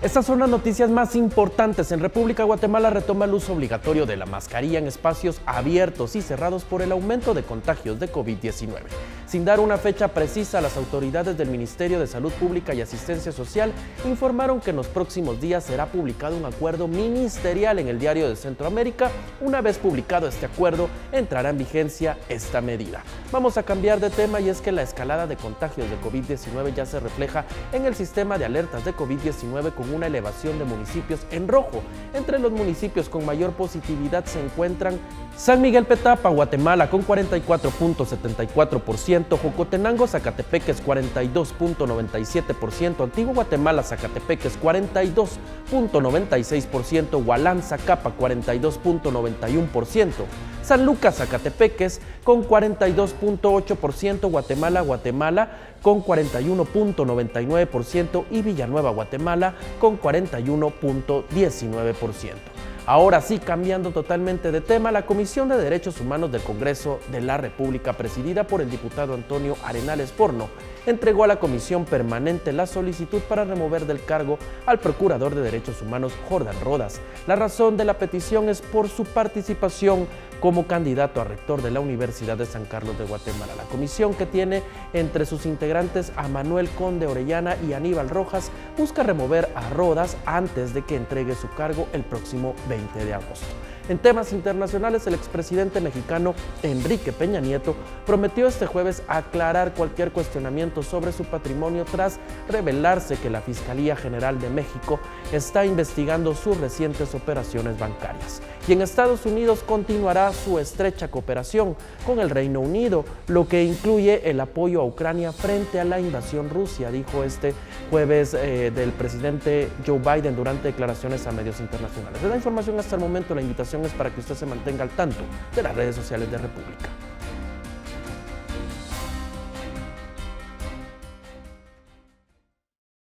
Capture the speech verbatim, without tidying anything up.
Estas son las noticias más importantes. En República Guatemala retoma el uso obligatorio de la mascarilla en espacios abiertos y cerrados por el aumento de contagios de COVID diecinueve. Sin dar una fecha precisa, las autoridades del Ministerio de Salud Pública y Asistencia Social informaron que en los próximos días será publicado un acuerdo ministerial en el Diario de Centroamérica. Una vez publicado este acuerdo, entrará en vigencia esta medida. Vamos a cambiar de tema, y es que la escalada de contagios de COVID diecinueve ya se refleja en el sistema de alertas de COVID diecinueve con una elevación de municipios en rojo. Entre los municipios con mayor positividad se encuentran San Miguel Petapa, Guatemala, con cuarenta y cuatro punto setenta y cuatro por ciento, Jocotenango, Zacatepeques, cuarenta y dos punto noventa y siete por ciento, Antiguo Guatemala, Zacatepeques, cuarenta y dos punto noventa y seis por ciento, Hualán, Zacapa, cuarenta y dos punto noventa y uno por ciento, San Lucas, Zacatepeques, con cuarenta y dos punto ocho por ciento, Guatemala, Guatemala, con cuarenta y uno punto noventa y nueve por ciento y Villanueva, Guatemala, con cuarenta y uno punto diecinueve por ciento. Ahora sí, cambiando totalmente de tema, la Comisión de Derechos Humanos del Congreso de la República, presidida por el diputado Antonio Arenales Porno, entregó a la Comisión Permanente la solicitud para remover del cargo al Procurador de Derechos Humanos, Jordan Rodas. La razón de la petición es por su participación como candidato a rector de la Universidad de San Carlos de Guatemala. La comisión, que tiene entre sus integrantes a Manuel Conde Orellana y Aníbal Rojas, busca remover a Rodas antes de que entregue su cargo el próximo veinte de agosto. En temas internacionales, el expresidente mexicano Enrique Peña Nieto prometió este jueves aclarar cualquier cuestionamiento sobre su patrimonio tras revelarse que la Fiscalía General de México está investigando sus recientes operaciones bancarias. Y en Estados Unidos continuará su estrecha cooperación con el Reino Unido, lo que incluye el apoyo a Ucrania frente a la invasión rusa, dijo este jueves eh, del presidente Joe Biden durante declaraciones a medios internacionales. De la información hasta el momento, la invitación es para que usted se mantenga al tanto de las redes sociales de República.